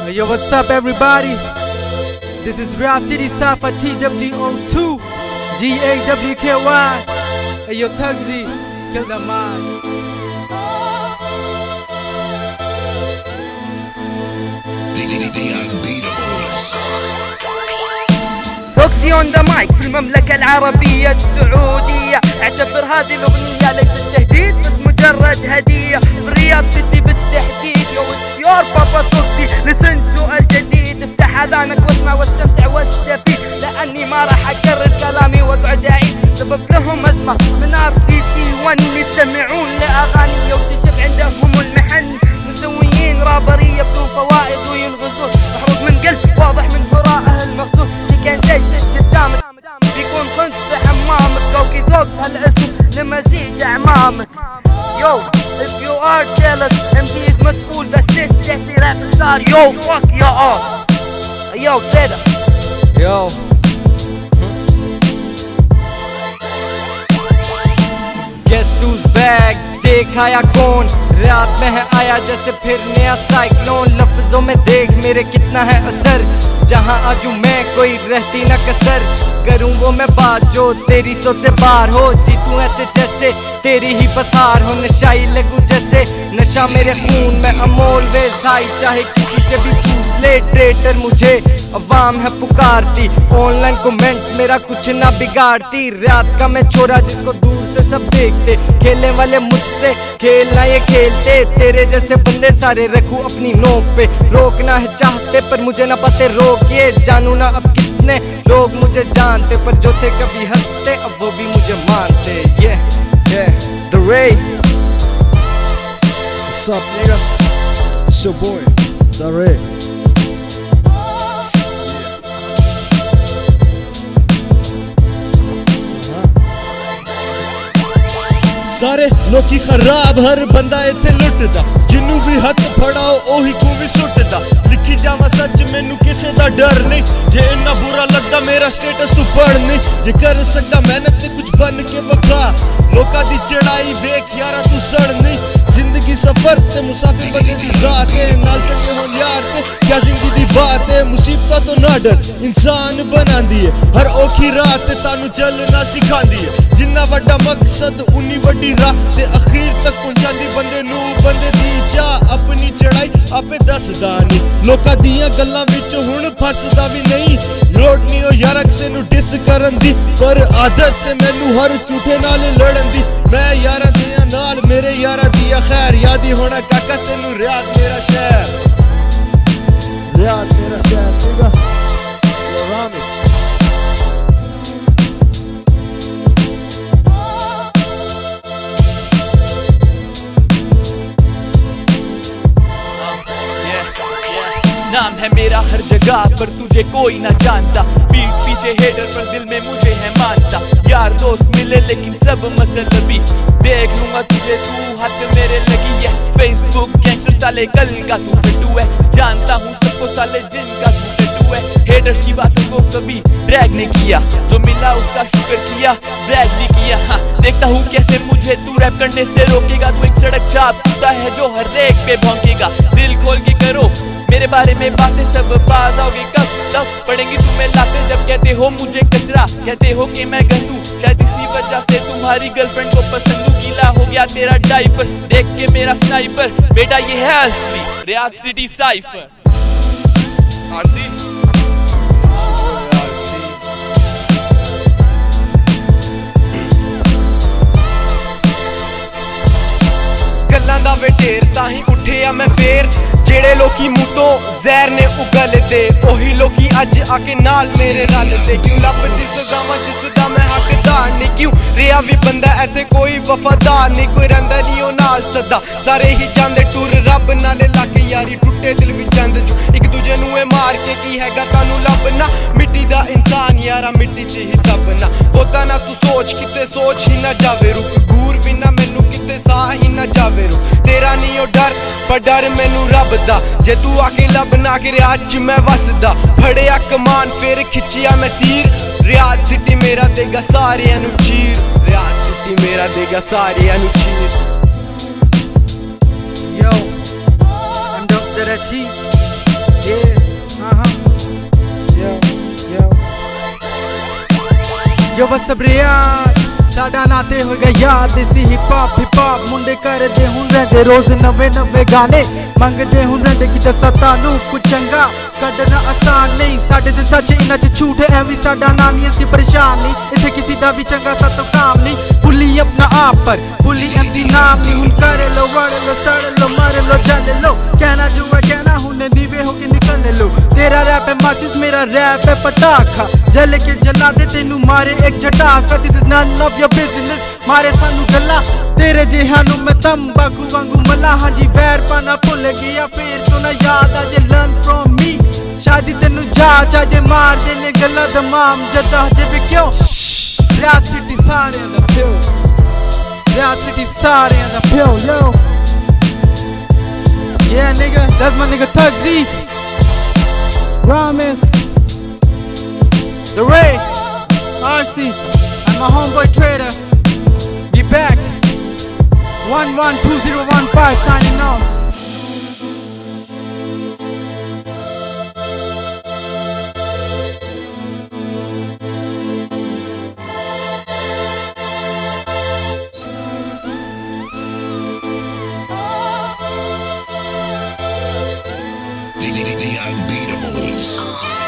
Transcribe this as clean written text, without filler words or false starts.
Yo, what's up, everybody? This is Riyadh City Cypher TWO2 GAWKY. Hey, yo, Tugsy, kill the mind. توكسي اون ذا مايك في المملكة العربية السعودية. اعتبر هذه الأغنية ليست تهديد بس مجرد هدية. في رياض سيتي بالتحديد. يو اتس يور بابا توكسي، لسن تو الجديد. افتح اذانك واسمع واستمتع واستفيد، لاني ما راح اكرر كلامي واقعد اعيد. سبب لهم ازمة من RCC1 يستمعون لاغاني وتشف عندهم المحن. مسويين رابرية بدون فوائد وينغزون. محروق من قلب واضح من هراءه المغزون. كان زي شد قدامك بيكون خنت في حمامك. كوكي ذوكس هالاسم لمزيج اعمامك. Yo, if you are jealous MD is مسؤول بس تستحسي راب صار. Yo, fuck you all. Yo, كده. Yo. Guess who's back? देख आया कौन? रात में है आया जैसे फिर नया साइक्लोन। लफ्जों में देख मेरे कितना है असर। जहाँ आजू मैं कोई रहती न कसर। करूँ वो मैं बात जो तेरी सोच से बाहर हो। जीतूं ऐसे जैसे तेरी ही बसार हो। नशाई लगूं जैसे नशा मेरे खून में। अमोल वेज हाई चाहे किसी से भी पूछ ले। ट्रेटर मुझे अवाम है पुकारती। ऑनलाइन कमेंट्स मेरा कुछ ना बिगाड़ती। रात का मैं छोरा जिसको दूर से सब देखते। खेलने वाले मुझसे खेलना ये खेलते। तेरे जैसे बंदे सारे रखूं अपनी नोक पे। रोकना है चाहते पर मुझे ना पते रोकिए। जानू ना अब कितने लोग मुझे जानते, पर जो थे कभी हंसते अब वो भी मुझे मानते। Yeah, The Ray. What's up, nigga? It's your boy, The Ray. सारे लोकी खराब हर बंदा इत्थे लुटदा। जिन्नू भी हथ फड़ाओ ओही को भी सुटदा। लिखी जावा सच मैनू किसे दा डर नहीं। जे इन्ना बुरा लगदा मेरा स्टेटस तू पढ़ नहीं। जे कर सकदा मेहनत ते कुछ बन के बखा। लोका दी चढ़ाई वेख यारा तू सड़ नहीं। जिंदगी सफर ते मुसाफिर बने दी जात है। नाल चंगे होन यार ते क्या जिंदगी दी बात है। मुसीबत तो ना डर इंसान बनांदी है। हर औखी रात ते तानू चलना सिखांदी है। जिन्ना वड्डा मकसद उन्नी वड्डी राह ते अखीर तक पहुंचांदी बंदे नू। बंदे दी चाह अपनी चढ़ाई आपे दसदा नहीं। लोकां दियां गल्लां विच हुण फसदा भी नहीं। लोड़ नहीं हो यारा किसे नू डिस करन दी, पर आदत ते मैनू हर झूठे नाल लड़न दी। मैं यारा दियां नाल मेरे यारा दिया खैर। यादी होना काका तेनू रियाद मेरा शहर। रियाद मेरा शहर नigga। Yo, Ramis. नाम है मेरा हर जगह पर तुझे कोई ना जानता। पीठ पीछे हेडर पर दिल में मुझे है मानता। यार दोस्त मिले लेकिन सब मतलबी। देख लूंगा तुझे तू हाथ मेरे लगी है। फेसबुक गैंगस्टर साले कल का तू पिट्टू है। जानता हूँ सबको साले जिनका तू पिट्टू है। हेडर्स की बातों को कभी ड्रैग नहीं किया। जो मिला उसका शुक्र किया, ड्रैग नहीं किया। हाँ देखता हूँ कैसे मुझे तू रैप करने से रोकेगा। तू एक सड़क छाप टूटा है जो हर एक पे भौंकेगा। दिल खोल के करो मेरे बारे में बातें, सब बाज आओगे कब तब पढ़ेंगी तुम्हें लाते। जब कहते हो मुझे कचरा, कहते हो कि मैं गंदू। शायद इसी वजह से तुम्हारी गर्लफ्रेंड को पसंद हूँ। गीला हो गया तेरा डाइपर देख के मेरा स्नाइपर। बेटा ये है असली रियाद सिटी साइफर। RC गल्लां दा वेटेर ताही उठिया मैं फेर। जेड़े लोकी मुँह तो जहर ने उगलदे ओही लोकी अज आके नाल मेरे रलदे। क्यों लभदी सजावां जिसदा मैं हकदार नहीं। क्यों रिया भी बंदा इत्थे कोई वफादार नहीं। कोई रंदा नहीं ओ नाल सदा सारे ही जांदे टुर रब नाले लाके यारी। टुटे दिल विच जांद जो एक दूजे नू ए मार के की हैगा तानू लभना। मिट्टी दा इंसान यारा मिट्टी च ही दबना। बोता ना तू सोच किते सोच ही ना जावे रुक। घूर भी ना मैनू किते साह ही ना जावे रुक। तेरा नहीं ओ डर पर डर मैनू रब दा। जे तू आके लभना कि रियाद च मैं वसदा। फड़िया कमान फिर खिच्चिया मैं तीर। रियाद सिटी मेरा देगा सारियां नू चीर। रियाद सिटी मेरा देगा सारियां नू चीर। Yo, I'm Dr. T. Yo what's up Riyad ਸਾਡਾ ਨਾਤੇ ਹੋ ਗਿਆ ਯਾਦ ਦੇਸੀ ਹਿਪ ਹੌਪ ਮੁੰਡੇ ਕਰਦੇ ਹੁਣ ਰਹਿੰਦੇ ਰੋਜ਼ ਨਵੇਂ ਗਾਣੇ ਮੰਗਦੇ ਹੁਣ ਰਹਿੰਦੇ ਕਿ ਦੱਸਾਂ ਤੁਹਾਨੂੰ ਕੁਝ ਚੰਗਾ ਕੱਢਣਾ ਆਸਾਨ ਨਹੀਂ ਸਾਡੇ ਤੇ ਸੱਚ ਇਹਨਾਂ 'ਚ ਝੂਠ ਐ ਵੀ ਸਾਡਾ ਨਾਮ ਨਹੀਂ ਅਸੀਂ ਪਰੇਸ਼ਾਨ ਨਹੀਂ ਇੱਥੇ ਕਿਸੇ ਦਾ ਵੀ ਚੰਗਾ ਸਾਤੋਂ ਕੰਮ ਨਹੀਂ ਭੁੱਲੀ ਆਪਣਾ ਆਪ ਪਰ ਭੁੱਲੀ ਐਮਸੀ ਨਾਮ ਨਹੀਂ ਹੁਣ ਕਰ ਲੋ ਵੜ ਲੋ ਸੜ ਲੋ ਮਰ ਲੋ ਜਲ ਲੋ ਕਹਿਣਾ ਜੋ ਹੈ ਕਹਿਣਾ ਹੁਣ ਨੀਵੇਂ ਹੋ ਕੇ ਨਿਕਲ ਲੋ ਤੇਰਾ ਰੈਪ ਹੈ ਮਾਚਿਸ ਮੇਰਾ ਰੈਪ ਹੈ ਪਟਾਖਾ ਜਲ ਕੇ ਜਲਾ ਦੇ ਤੈਨੂੰ ਮਾਰੇ ਇੱਕ ਝਟਾਕਾ this is none of your business ਮਾਰੇ ਸਾਨੂੰ ਗੱਲਾਂ ਤੇਰੇ ਜਿਹਾਂ ਨੂੰ ਮੈਂ ਤੰਬਾਕੂ ਵਾਂਗੂ ਮਲਾ ਹਾਂਜੀ ਵੈਰ ਪਾਣਾ ਭੁੱਲ ਗਿਆ ਫੇਰ ਤੋਂ ਨਾ ਯਾਦ ਆ ਜੇ ਲਰਨ ਫਰੋਮ ਮੀ ਸ਼ਾਦੀ ਤੈਨੂੰ ਜਾ ਜੇ ਮਾਰ ਦੇ ਨੇ ਗੱਲਾਂ ਦਮਾਮ ਜੱਦਾ ਜੇ ਵੀ ਕਿਉਂ ਰਿਆਤ ਸਿਟੀ ਸਾਰਿਆਂ ਦਾ ਪਿਓ ਰਿਆਤ ਸਿਟੀ ਸਾਰਿਆਂ ਦਾ ਪਿਓ yo yeah nigga that's my nigga Tugzy Ramis The Ray RC and my homeboy Trader we back 112015 signing off The Unbeatables.